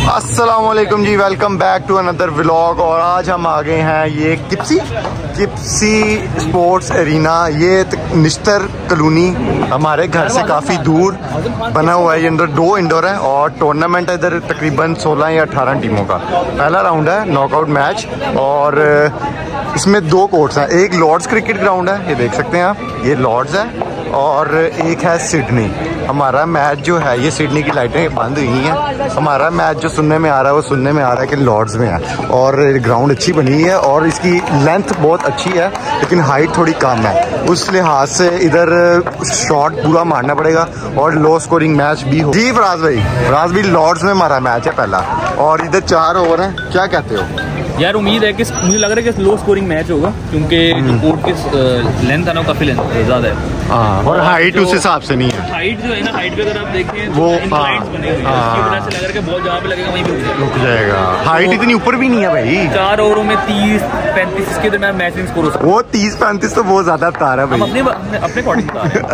अस्सलामुअलैकुम जी, welcome back to another vlog. और आज हम आ गए हैं ये किप्सी स्पोर्ट्स एरिना। ये निश्तर कॉलोनी हमारे घर से काफ़ी दूर बना हुआ है। ये अंदर 2 इंडोर है और टूर्नामेंट है इधर तकरीबन 16 या 18 टीमों का। पहला राउंड है नॉकआउट मैच और इसमें 2 कोर्ट्स हैं। एक लॉर्ड्स क्रिकेट ग्राउंड है, ये देख सकते हैं आप, ये लॉर्ड्स है, और एक है सिडनी। हमारा मैच जो है ये सिडनी की लाइटें बंद हुई हैं। हमारा मैच जो सुनने में आ रहा है वो सुनने में आ रहा है कि लॉर्ड्स में है। और ग्राउंड अच्छी बनी है और इसकी लेंथ बहुत अच्छी है लेकिन हाइट थोड़ी कम है। उस लिहाज से इधर शॉट पूरा मारना पड़ेगा और लो स्कोरिंग मैच भी हो। जी फराज भाई लॉर्ड्स में हमारा मैच है पहला और इधर 4 ओवर है, क्या कहते हो? यार उम्मीद है कि मुझे लग रहा है कि लो स्कोरिंग मैच होगा क्योंकि जो कोर्ट की लेंथ है ना काफी लेंथ ज़्यादा है और हाइट उस हिसाब से नहीं है। हाइट जो है ना, हाइट पे अगर आप देखें वो इंक्लाइंस बने हुए हैं, उसकी वजह से लग रहा है कि बॉल जहाँ पे लगेगा वहीं पे रुक जाएगा। हाइट इतनी ऊपर भी नहीं है भाई। 4 ओवरों में 30-35 के दरमियान मैच स्कोर हो सकता है। वो 30-35 तो बहुत ज्यादा तार है भाई। हम अपने अकॉर्डिंग बता रहे हैं।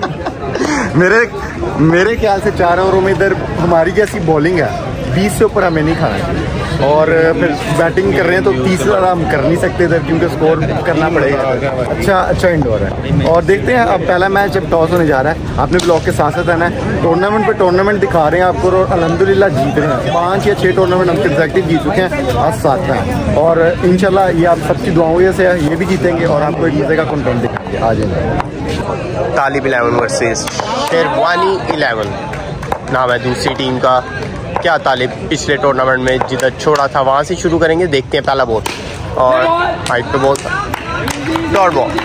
अच्छा मेरे ख्याल से 4 ओवरों में इधर हमारी जैसी बॉलिंग है 20 से ऊपर हमें नहीं खाना चाहिए। और फिर बैटिंग कर रहे हैं तो 30 से ज़्यादा हम कर नहीं सकते इधर क्योंकि स्कोर करना पड़ेगा। अच्छा इंडोर है और देखते हैं अब पहला मैच अब टॉस होने जा रहा है। आपने ब्लॉग के साथ साथ आना है। टूर्नामेंट पे टूर्नामेंट दिखा रहे हैं आपको और अल्हम्दुलिल्लाह जीत रहे हैं। 5 या 6 टूर्नामेंट हम कंसेक्यूटिव जीत चुके हैं, आज 7 हैं और इंशाल्लाह ये आप सबकी दुआओं से ये भी जीतेंगे और आपको एक मज़े का कंटेंट दिखाएंगे। आ जाएंगे। तालिब 11 वर्सेस शेरवानी 11 नाम है दूसरी टीम का। क्या तालिब पिछले टूर्नामेंट में जिधर छोड़ा था वहाँ से शुरू करेंगे। देखते हैं पहला बॉल और हाइट पे ball, dot ball.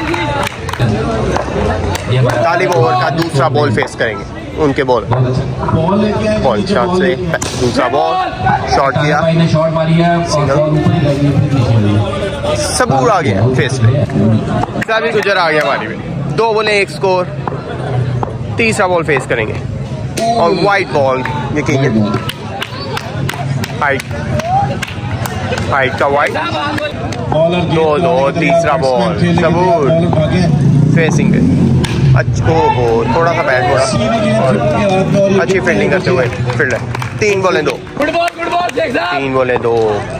Talib over का दूसरा बॉल फेस करेंगे उनके बॉल शॉट से। दूसरा बॉल शॉट किया, सबूर आ गया फेस पे, सभी गुजर आ गया हमारी में। 2 बॉलें 1 स्कोर। तीसरा बॉल फेस करेंगे और वाइट बॉल यकीन हाइट का वाइट। 2-2 तीसरा बॉल सबूर फेसिंग। अच्छा हो थोड़ा सा बैट और अच्छी फील्डिंग करते हुए फील्डर। 3 बॉलें 2। 3 बॉलें 2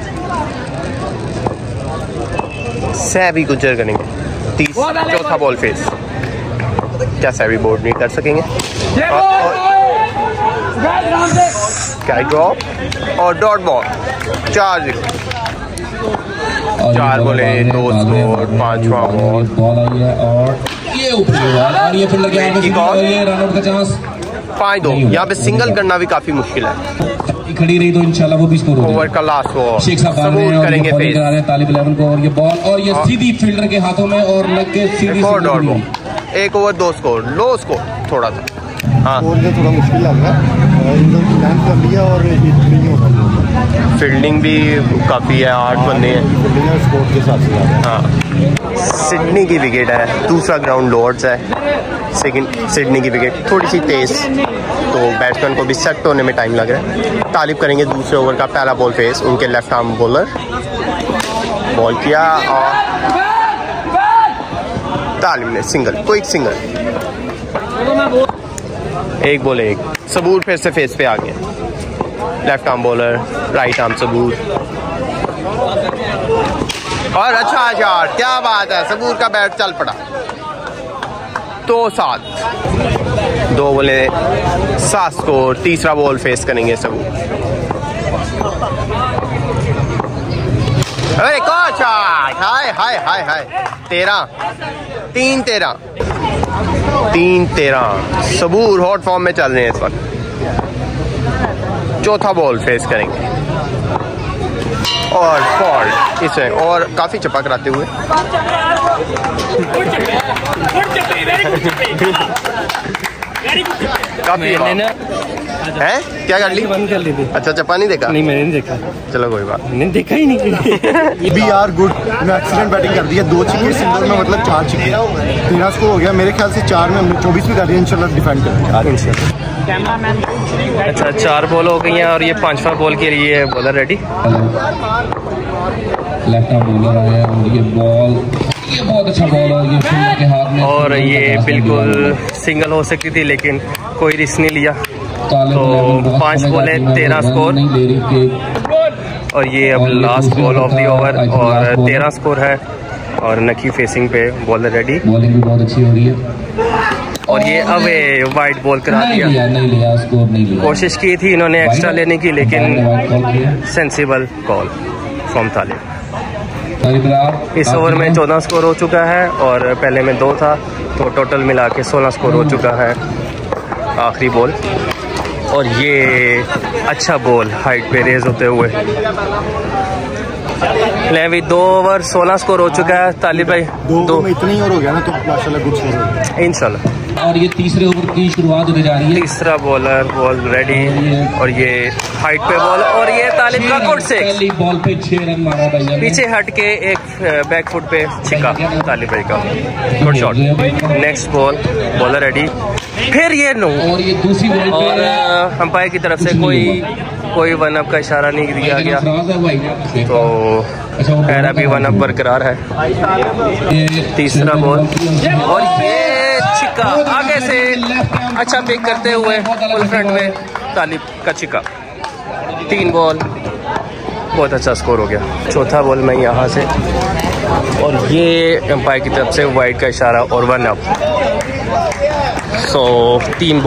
सैवी गुजर करेंगे। चौथा बॉल फेस। क्या सैवी बोर्ड नहीं कर सकेंगे कैच ड्रॉप और डॉट बॉल। 4-0। 4 बोले 2 स्कोर। 5वां बॉल और ये ऊपर ये फील्डर के आगे रन आउट का चांस। 5-2। यहाँ पे सिंगल करना भी काफी मुश्किल है। खड़ी रही तो इंशाल्लाह वो भी स्कोर हो जाएगा। ओवर का लास्ट बॉल शेख साहब करेंगे फेस तालिब 11 को और ये बॉल और ये सीधी फील्डर के हाथों में और लग के सीधी डॉट बॉल। 1 over 2 score. लो स्कोर थोड़ा सा। हाँ थोड़ा मुश्किल लग रहा है कर लिया और फील्डिंग भी काफ़ी है। 8 बंदे हैं स्कोर के साथ। हाँ सिडनी की विकेट है। दूसरा ग्राउंड लॉर्ड्स है। सेकंड सिडनी की विकेट थोड़ी सी तेज़ तो बैट्समैन को भी सेट होने में टाइम लग रहा है। तालिब करेंगे दूसरे ओवर का पहला बॉल फेस। उनके लेफ्ट आर्म बॉलर बॉल किया और तालिब ने single, quick single. 1 ball 1 Sabur फिर से फेस पे आ गया। Left arm bowler, right arm Sabur और अच्छा शॉट। क्या बात है, सबूर का बैट चल पड़ा। 2-7। 2 बोले 7 स्कोर। तीसरा बॉल फेस करेंगे सबूर। अरे कौन शॉट। हाय हाय हाय हाय। 13। 3-13। 3-13। सबूर हॉट फॉर्म में चल रहे हैं इस वक्त। चौथा बॉल फेस करेंगे और फॉल्ट इसमें और काफी चपा कराते हुए। काफी है। क्या कर ली? बंद कर ली थी। अच्छा चपा नहीं देखा? नहीं मैंने नहीं देखा। चलो कोई बात नहीं, देखा ही नहीं। We are good. Excellent batting कर दी है। 2 छक्के सिंगल में मतलब 4 छक्के। 13 स्कोर हो गया मेरे ख्याल से। 4 में हमने 24 भी कर दिया। इंशाल्लाह डिफेंड करेंगे। अच्छा 4 बॉल हो गई हैं और ये 5वां बॉल के लिए bowler ready. Left arm bowler है और ये बॉल ये बहुत अच्छा बॉल है। ये फील्डर के हाथ में और ये बिल्कुल सिंगल हो सकती थी लेकिन कोई रिस्क नहीं लिया तो 5 बॉल है 13 स्कोर, और ये अब last ball of the over और 13 स्कोर है। और नकी फेसिंग पे, बॉलर रेडी, बॉलिंग भी बहुत अच्छी हो रही है। और ये अवे वाइड बॉल करा दिया। नहीं लिया, स्कोर नहीं लिया। कोशिश की थी इन्होंने एक्स्ट्रा लेने की, लेकिन सेंसिबल कॉल फ्रॉम तालिब। इस ओवर में 14 स्कोर हो चुका है और पहले में 2 था, तो टोटल मिला के 16 स्कोर हो चुका है। आखिरी बॉल, और ये अच्छा बॉल हाइट पे रेज होते हुए। ले अभी 2 ओवर 16 स्कोर हो चुका है तालिब भाई। 2 में इतनी और हो गया ना, तो माशाल्लाह गुड स्कोर हो गया इंशाल्लाह। और ये तीसरे ओवर की शुरुआत होने जा रही है। तीसरा बॉलर बॉल रेडी, और ये हाइट पे बॉल, और ये तालिब का गुड सिक्स। पहली बॉल पे 6 रन मारा भैया, पीछे हट के एक बैक फुट पे छिका तालिब भाई का, good shot. Next ball, bowler ready, फिर ये नो, और ये दूसरी बॉल पे और अंपायर की तरफ से कोई वन अप का इशारा नहीं दिया गया, तो खैर अभी वन अप बरकरार है। तीसरा बॉल, और ये छिक्का आगे से अच्छा पिक करते हुए फुल फ्रंट में तालिब का छिक्का। 3 बॉल, बहुत अच्छा स्कोर हो गया। चौथा बॉल में यहाँ से, और ये अंपायर की तरफ से वाइड का इशारा और वन अप। सो 3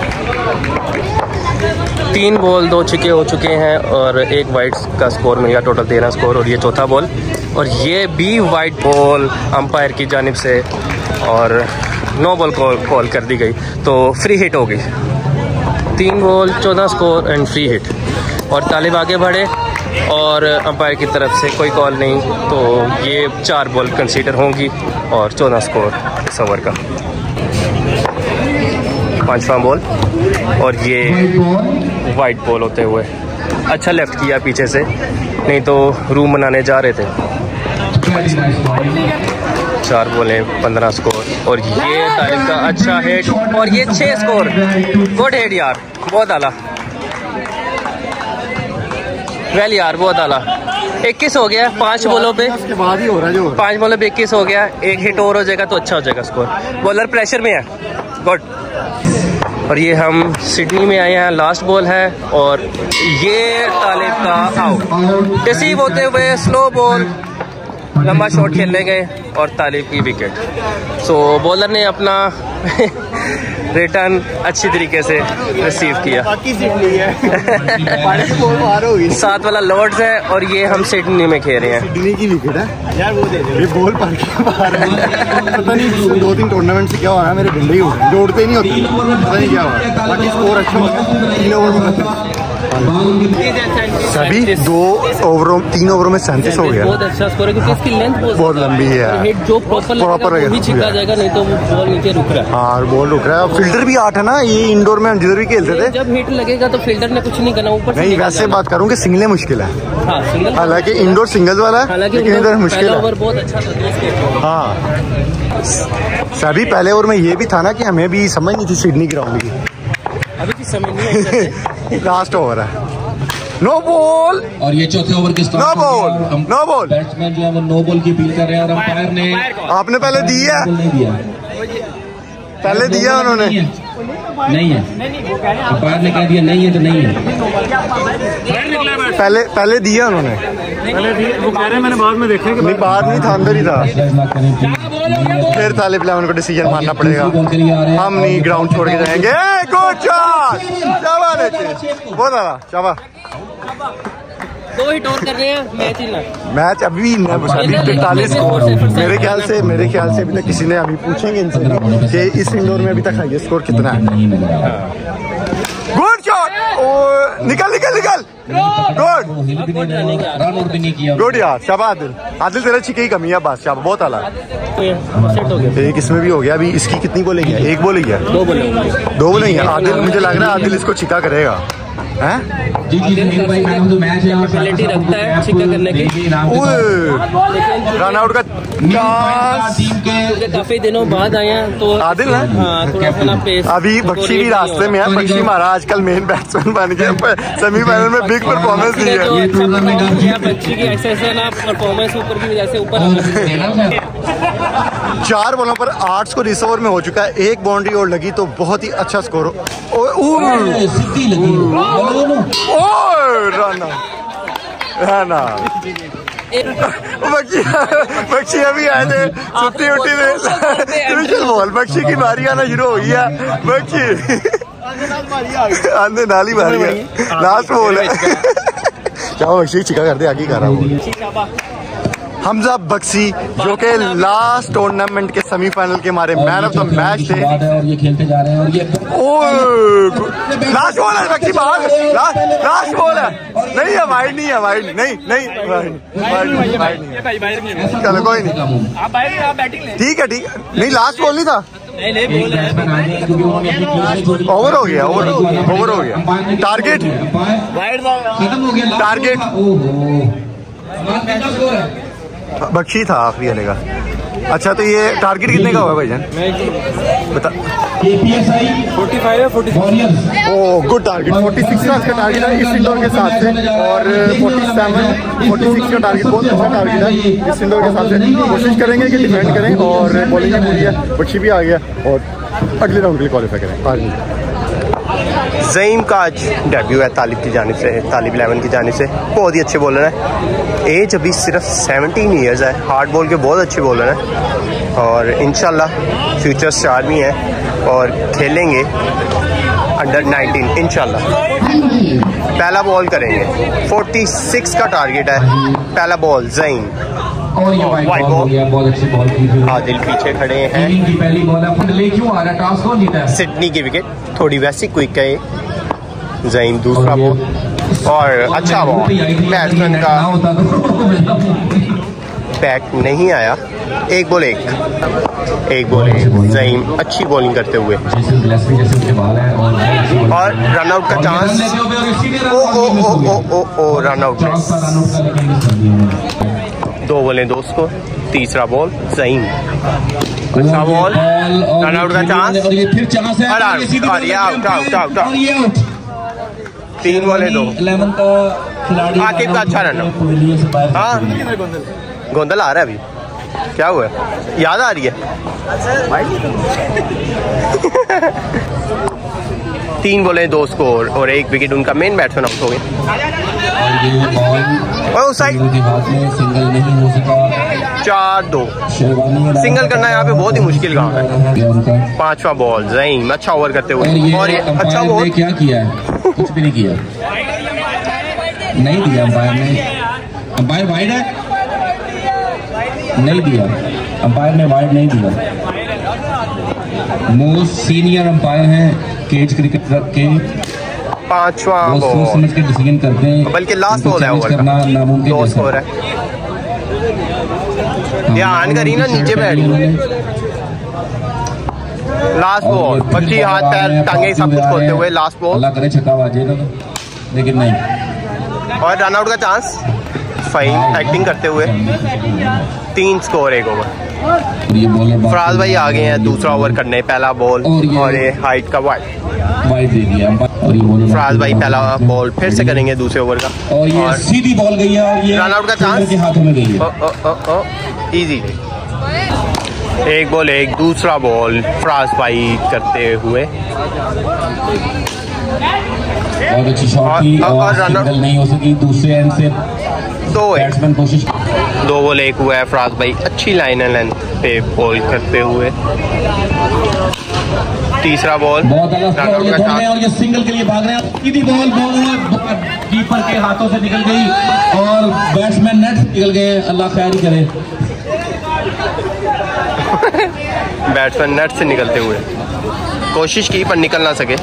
बॉल 2 छिक्के हो चुके हैं और 1 वाइड का स्कोर मिल गया, टोटल 13 स्कोर। और ये चौथा बॉल, और ये भी वाइड बॉल अंपायर की जानिब से, और नो बॉल कॉल कर दी गई, तो फ्री हिट हो गई। 3 ball 14 score and free hit, और तालिब आगे बढ़े और अंपायर की तरफ से कोई कॉल नहीं, तो ये 4 बॉल कंसीडर होंगी और 14 स्कोर इस ओवर का। 5वां बॉल, और ये वाइड बॉल होते हुए अच्छा लेफ्ट किया पीछे से, नहीं तो रूम बनाने जा रहे थे। 4 बॉलें 15 स्कोर, और ये तालिब का अच्छा हिट, और ये 6 स्कोर। गुड हिट यार, बहुत आला, वेल यार, बहुत आला। 21 हो गया 5 बॉलों पे, उसके बाद ही हो रहा है जो 5 बॉलों पे 21 हो गया। 1 हिट और हो जाएगा तो अच्छा हो जाएगा स्कोर। बॉलर प्रेशर में है, गुड। और ये हम सिडनी में आए हैं, लास्ट बॉल है, और ये तालिब का आउट। रिसीव होते हुए स्लो बॉल, लंबा शॉट खेलने गए और तालिब की विकेट। सो बॉलर ने अपना रिटर्न अच्छी तरीके से रिसीव किया। 7 वाला लॉर्ड्स है, और ये हम सिडनी में खेल रहे हैं। सिडनी की विकेट है यार, वो दे दे। ये बॉल पर के बाहर है, पता नहीं 2-3 टूर्नामेंट से क्या हो रहा है, मेरे बिल्ले ही हो रहे हैं, जोड़ते नहीं होती, पता नहीं क्या हो रहा है। बाकी स्कोर अच्छा हो गया 3 ओवर में, सभी 2 ओवरों 3 ओवरों में 37 हो गया। बहुत अच्छा स्कोर है, क्योंकि इसकी लेंथ बहुत लंबी है, हिट जो प्रॉपर ही छिका जाएगा, नहीं तो वो बॉल नीचे रुक रहा है। हाँ, बॉल रुक रहा है। फील्डर भी 8 है ना, ये इंडोर में हम जिधर भी खेलते थे, जब हिट लगेगा तो फील्डर ने कुछ नहीं करना, ऊपर नहीं। वैसे बात करूँ कि सिंगलें मुश्किल है, हाँ सिंगल, हालांकि इंडोर सिंगल्स वाला है, लेकिन इधर मुश्किल है। ओवर बहुत अच्छा था। हाँ, सभी पहले ओवर में ये भी था ना कि हमें भी समझ नहीं थी सिडनी ग्राउंड की, अभी की समझ नहीं है। लास्ट ओवर है, नो बॉल, और ये चौथे ओवर की no ball, no ball. Batsman जो है वो नो बॉल की अपील कर रहे हैं, और अंपायर ने आपने पहले दी है, नहीं दिया, पहले दिया उन्होंने, नहीं है, अंपायर ने कह दिया नहीं है तो नहीं है। पहले दिया उन्होंने, वो कह रहे हैं मैंने बाद में देखा कि नहीं बाहर नहीं था, अंदर ही था। फिर तालिब इलेवन को डिसीजन मानना पड़ेगा, हम नहीं ग्राउंड छोड़ के जाएंगे। गुड शॉट, शाबाश, बहुत आला, शाबाश। 2 हिट और कर रहे हैं, मैच ही ना, मैच अभी 45 स्कोर। मेरे ख्याल से अभी तक किसी ने, अभी पूछेंगे इनसे कि इस इंडोर में अभी तक हाईएस्ट स्कोर कितना है। गुड शॉट, निकल, गुड यार, शाबाश आदिल, तेरा छिके ही कमी है बस, शाबाश, बहुत आला। एक इसमें भी हो गया। अभी इसकी कितनी बॉलिंग है? 1 बॉलिंग है, 2 बॉलिंग है। आदिल, मुझे लग रहा है आदिल इसको छिका करेगा, हैं? फैसिलिटी रखता है छिक्का करने की। रन आउट का चांस, काफी दिनों बाद आए हैं तो आदिल है, हाँ, थोड़ा अपना पेस। अभी बख्शी भी रास्ते में है। बख्शी हमारा आजकल मेन बैट्समैन बन गया, सेमीफाइनल में बिग परफॉर्मेंस दी है। बच्ची की ऐसे ना परफॉर्मेंस ऊपर की वजह से ऊपर 4 बॉलों पर 8 स्कोर इस ओवर में हो चुका है। एक बाउंड्री और लगी तो बहुत ही अच्छा स्कोर हो। राना बख्शी अभी आए थे छुट्टी उट्टी में बॉल बख्शी की बारी आना शुरू हो गया। बख्शी आंधे नाली मारी है, लास्ट बॉल है। क्या बख्शी चिका कर दे आगे कर रहा हूँ। हमजा बख्शी जो कि लास्ट टूर्नामेंट के सेमीफाइनल के हमारे मैन ऑफ द मैच थे। और ये खेलते जा रहे हैं और ये लास्ट बॉल है बख्शी बाहर, लास्ट बॉल है। नहीं है वाइड, नहीं है वाइड, नहीं नहीं चलो कोई नहीं, ठीक है ठीक है। नहीं लास्ट बॉल नहीं था, ओवर हो गया, ओवर हो गया। टारगेट टारगेट बख्शी था आखिरी वाले का। अच्छा तो ये टारगेट कितने का हुआ भाईजान बता? 45 ओ गुड टारगेट। 46 का इसका टारगेट है इस इंडोर के साथ से, और 46 का टारगेट बहुत अच्छा टारगेट है इस इंडोर के साथ से। कोशिश करेंगे कि डिफेंड करें और बॉलिंग भी पूरी है। बख्शी भी आ गया और अगले राउंड के लिए क्वालिफाई करें। ज़ईम का आज डेब्यू है तालिब की जानिब से, तालिब 11 की जानिब से। बहुत ही अच्छे बॉलर हैं। एज अभी सिर्फ 17 ईयर्स है। हार्ड बॉल के बहुत अच्छे बॉलर हैं और इंशाल्लाह फ्यूचर स्टार भी हैं और खेलेंगे अंडर 19 इंशाल्लाह। पहला बॉल करेंगे, 46 का टारगेट है। पहला बॉल ज़ईम और ये वाइड बॉल हो गया, बहुत अच्छी बॉल की। आदिल पीछे खड़े हैं। की पहली बॉल है, ले क्यों आ रहा है? टॉस कौन जीता है? सिडनी की विकेट थोड़ी वैसी क्विक है। ज़ईम दूसरा बॉल और अच्छा बॉल, बैट्समैन का बैक नहीं आया। एक बॉल एक ज़ईम अच्छी बॉलिंग करते हुए और रन आउट का चांस। ओ रन आउट। 2 बॉलें 2 स्कोर। तीसरा बॉल ज़ईम अच्छा बॉल, रन आउट का चांस और ये फिर चांस है और ये आउट। 3 बॉलें 2। 11 का खिलाड़ी आकिब का अच्छा रन। हाँ गोंदल आ रहा है अभी, क्या हुआ है? याद आ रही है? 3 बॉलें 2 स्कोर और 1 विकेट। उनका मेन बैट्समैन आउट हो गया और उस साइड सिंगल नहीं हो सका। 4-2 सिंगल करना यहाँ पे बहुत ही मुश्किल काम है। 5वां बॉल ज़ईम अच्छा ओवर करते हुए और ये अच्छा बॉल। क्या किया है? कुछ भी नहीं किया, नहीं दिया अंपायर ने। अंपायर वाइड है, नहीं दिया अंपायर ने, वाइड नहीं दिया। मोस्ट सीनियर अंपायर हैं केज क्रिकेट के। 5वां बॉल समझ के डिसीजन करते हैं, बल्कि लास्ट बॉल है ओवर का। 2 स्कोर है। ध्यान करी ना, नीचे बैठ लास्ट बॉल। बच्ची हाथ पैर टांगे सब कुछ खोलते हुए लास्ट बॉल। अल्लाह करे छक्का बाजेगा लेकिन नहीं। और रन आउट का चांस। फाइन एक्टिंग करते हुए 3 स्कोर 1 ओवर। फराज भाई आ गए हैं दूसरा ओवर करने। पहला बॉल और ये हाइट का वाइड दे दिया और ये बॉल फराज भाई पहला बॉल फिर से करेंगे दूसरे ओवर का और ये सीधी बॉल गई है और ये रन आउट का चांस के हाथों में गई है। इजी। 1 बॉल 1 दूसरा बॉल फराज भाई करते हुए बहुत अच्छी शॉट थी और रन आउट नहीं हो सकी। दूसरे एंड से 2 बैट्समैन कोशिश। 2 बॉल 1 हुआ है। फराज भाई अच्छी लाइन एंड लेंथ पे बॉल करते हुए। तीसरा बॉल बहुत अलग और ये सिंगल के लिए भाग रहे हैं। सीधी बॉल कीपर के हाथों से निकल गई और बैट्समैन नेट निकल गए। अल्लाह खैर करे। बैट्समैन नेट से निकलते हुए कोशिश की पर निकल ना सके।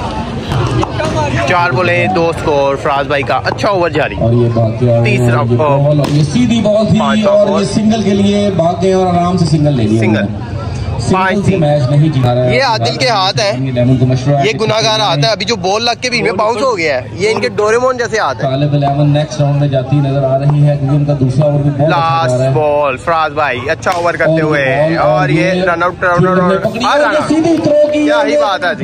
4 बॉलें 2 स्कोर। फराज भाई का अच्छा ओवर जारी। और ये तीसरा बॉल ये सीधी बॉल थी और ये सिंगल के लिए भाग गए और आराम से सिंगल ले लिया। सिंगल 5 मैच नहीं जीता रहा है। ये आदिल के हाथ है, ये गुनाहगार हाथ है। अभी जो बॉल लग के भी इनमें बाउंस हो गया है। ये इनके डोरेमोन जैसे हाथ है। तालिब 11 नेक्स्ट राउंड में जाती नजर आ रही है क्योंकि उनका दूसरा ओवर भी बहुत लास्ट बॉल फराज भाई अच्छा ओवर करते हुए और ये रन आउट। क्या ही बात है जी।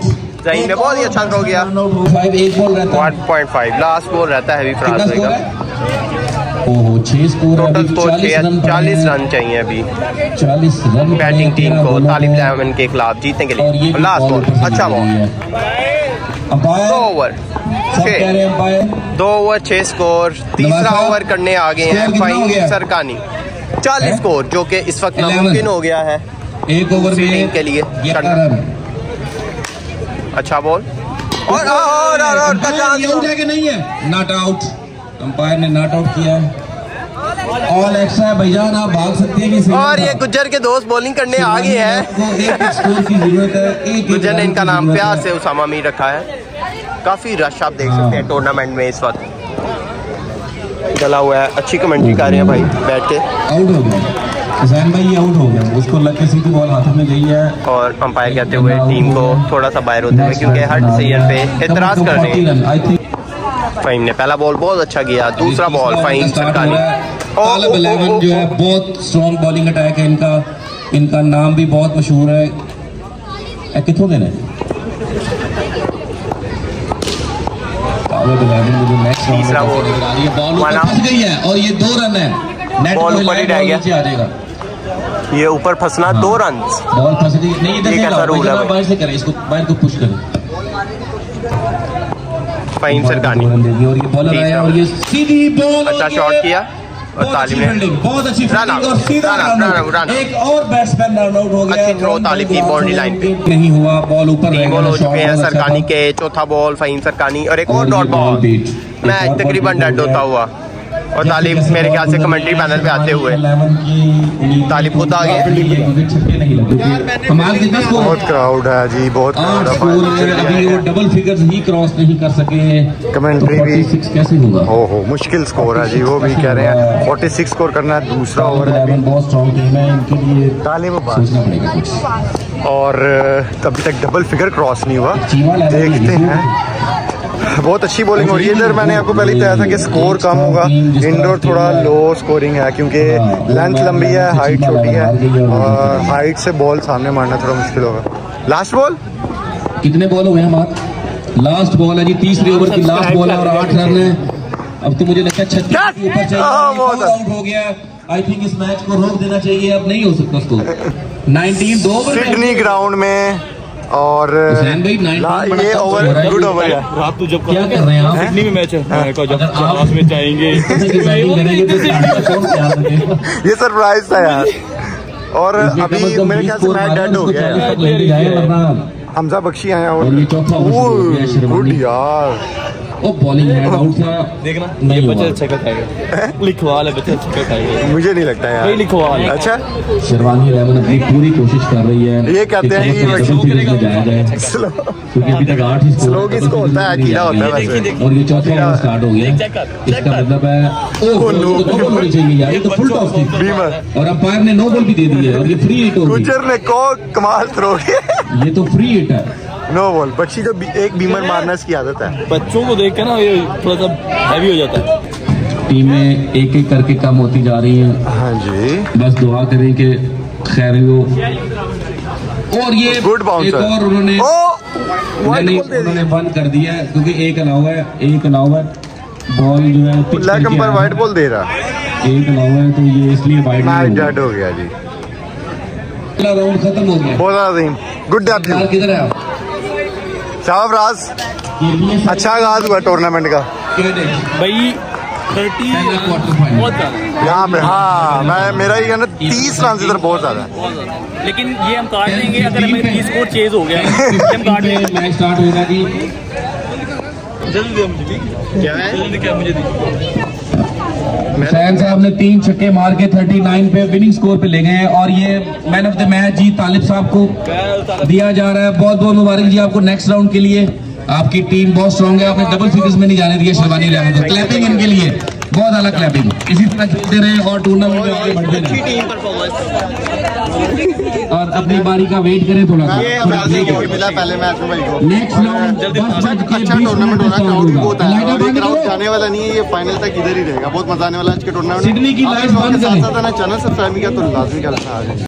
ज़ईम ने बहुत ही अच्छा थ्रो किया। 1.5 लास्ट बॉल रहता है अभी फराज भाई का। ओहो 6 स्कोर है, टोटल अभी स्कोर 40 रन चाहिए अभी 40 रन बैटिंग टीम को तालिब इलेवन के खिलाफ जीतने के लिए। लास्ट बॉल, अच्छा बॉल, 2 ओवर 6 स्कोर। तीसरा ओवर करने आ गए हैं फ़हीम सरकानी। 40 स्कोर जो कि इस वक्त नामुमकिन हो गया है एक ओवर फील्डिंग के लिए करना। अच्छा बॉल और आउट है कि नहीं है? नॉट आउट, अंपायर ने नॉट आउट किया। ऑल एक्स्ट्रा है भाईजान, आप भाग सकते हैं कि और ये गुज्जर के दोस्त बॉलिंग करने आ गए हैं। स्कोर की जरूरत है। गुज्जर ने इनका नाम प्यार से उसामा मीर रखा है। काफी रश आप देख सकते हैं टूर्नामेंट में इस वक्त चला हुआ है। अच्छी कमेंट्री कर रहे हैं भाई बैठ के। आउट हो गया हुसैन भाई, ये आउट हो गया, उसको लग के सीधी बॉल हाथों में गई है। और अंपायर कहते हुए टीम को थोड़ा सा बाहर होते हुए क्योंकि हर डिसीजन पे एतराज कर रहे हैं। फ़हीम ने पहला बॉल बहुत अच्छा किया। दूसरा बॉल फ़हीम सरकानी। तालिब इलेवन जो है बहुत स्ट्रॉन्ग बॉलिंग अटैक है इनका, इनका नाम भी बहुत मशहूर है। कितों देना है तीसरा बॉल बॉल फंस गई है और ये 2 रन है। नेट बॉल ऊपर ही रह गया, आ जाएगा। ये ऊपर फंसना 2 रन। बॉल फंस गई नहीं, इधर ये कैसा रूल है? बाहर से करें इसको, बाहर को पुश करें। फ़हीम सरकानी और ये बॉलर आया और ये सीधी बॉल, अच्छा शॉट किया और तालिब ने बहुत अच्छी फील्डिंग और सीधा रन। एक और बैट्समैन रन आउट हो गया। अच्छी थ्रो तालिब की बाउंड्री लाइन पे नहीं हुआ, बॉल ऊपर 3 बॉल हो चुके हैं सरकानी के। चौथा बॉल फ़हीम सरकानी और एक और डॉट बॉल। मैच तकरीबन डेड होता हुआ और तालिब मेरे ख्याल से कमेंट्री पैनल पे आते हुए तालिब खुद आ गए। बहुत क्राउड है जी, बहुत क्राउड है। अभी वो डबल फिगर्स ही क्रॉस नहीं कर सके। कमेंट्री भी 46 कैसे होगा? ओहो मुश्किल स्कोर है जी, वो भी कह रहे हैं 46 स्कोर करना है। दूसरा ओवर है, बहुत स्ट्रॉन्ग टीम है, इनके लिए तालिब सोचना पड़ेगा कुछ। और अभी तक डबल फिगर क्रॉस नहीं हुआ, देखते हैं। बहुत अच्छी बॉलिंग हो रही है इधर। मैंने आपको पहले ही बताया था कि स्कोर कम होगा। इंडोर थोड़ा लो स्कोरिंग है क्योंकि लेंथ लंबी है, हाइट छोटी है और हाइट से बॉल सामने मारना थोड़ा मुश्किल होगा। लास्ट बॉल कितने बॉल हो गए हमारे? लास्ट बॉल है जी, तीसरे ओवर की लास्ट बॉल है और 8 रन है। अब तो मुझे लगता है 36 के ऊपर चाहिए। आउट हो गया। आई थिंक इस मैच को रोक देना चाहिए, अब नहीं हो सकता स्कोर। 19 2 ओवर सिडनी ग्राउंड में और ये ओवर गुड ओवर है। रात तो जब क्या कर रहे हैं आप? सिडनी में मैच है, जब लास्ट में जाएंगे ये सरप्राइज था यार। और अभी मेरे ख्याल से मैच डेड हो गया है। हमजा बख्शी आया और गुड यार। ओ बॉलिंग हेड आउट था, देखना ये बच्चा छक्का खाएगा। लिखवा ले बच्चा छक्का खाएगा। मुझे नहीं लगता यार। लिखवा ले। अच्छा शेरवानी इलेवन अपनी पूरी कोशिश कर रही है। ये कहते हैं कि जाया जाए क्योंकि अभी तक 8 ही स्लो किसको होता है, अकेला होता है वैसे। और ये चौथा ओवर स्टार्ट हो गया। इसका मतलब है ओह नो बॉल होनी चाहिए यार, ये तो फुल टॉस थी और अंपायर ने नो बॉल भी दे दी है और ये फ्री हिट हो गई। गुज्जर ने को कमाल थ्रो किया, ये तो फ्री हिट है। No ball. बच्ची जो एक बीमर मारना इसकी आदत है। बच्चों को देख के ना ये थोड़ा सा हैवी हो जाता है। टीमें एक एक करके कम होती जा रही हैं। हाँ जी, बस दुआ करें कि खैर हो। और ये गुड बाउंसर। एक और उन्होंने उन्होंने बंद कर दिया है क्योंकि एक अलावा है बॉल जो है लेग पर वाइट बॉल दे रहा, एक अलावा है तो ये इसलिए वाइट डेड हो गया जी। राउंड खत्म हो गया। बहुत अजीम, गुड डेब्यू। किधर है शाबाश राज, अच्छा आगाज हुआ टूर्नामेंट का भाई। 30 यहाँ पे। हाँ मेरा ये कहना 30 रन इधर बहुत ज्यादा है, लेकिन ये हम काट देंगे अगर हमें 30 स्कोर चेज हो गया। हम काट देंगे। मैच स्टार्ट होगा जी। जल्दी दे मुझे, क्या है जल्दी, क्या मुझे हुसैन साहब ने 3 छक्के मार के 39 पे विनिंग स्कोर पे ले गए हैं और ये मैन ऑफ द मैच जी तालिब साहब को दिया जा रहा है। बहुत बहुत मुबारक जी आपको नेक्स्ट राउंड के लिए। आपकी टीम बहुत स्ट्रांग है, आपने डबल फिगर्स में नहीं जाने दिया शेरवानी इलेवन को। क्लैपिंग इनके लिए, बहुत अलग क्लैपिंग। इसी तरह खेलते रहे और टूर्नामेंट में आगे बढ़ते रहे और अपनी बारी का वेट करें थोड़ा सा। पहले मैच में नेक्स्ट राउंड अच्छा टूर्नामेंट होना, क्राउड भी बहुत है। क्राउड जाने वाला नहीं है, ये फाइनल तक इधर ही रहेगा। बहुत मजा आने वाला आज के टूर्नामेंट। सिडनी की लाइव बंद करें। साथ साथ चैनल सब्सक्राइब किया तो लाजमी करना।